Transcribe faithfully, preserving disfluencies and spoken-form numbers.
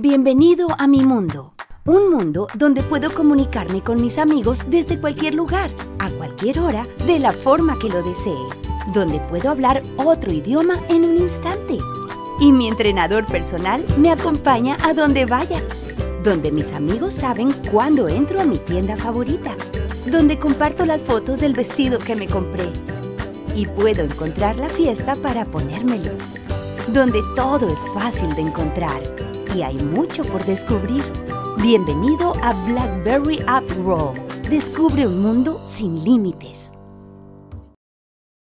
Bienvenido a mi mundo. Un mundo donde puedo comunicarme con mis amigos desde cualquier lugar, a cualquier hora, de la forma que lo desee. Donde puedo hablar otro idioma en un instante. Y mi entrenador personal me acompaña a donde vaya. Donde mis amigos saben cuándo entro a mi tienda favorita. Donde comparto las fotos del vestido que me compré. Y puedo encontrar la fiesta para ponérmelo. Donde todo es fácil de encontrar. Y hay mucho por descubrir. Bienvenido a BlackBerry App World. Descubre un mundo sin límites.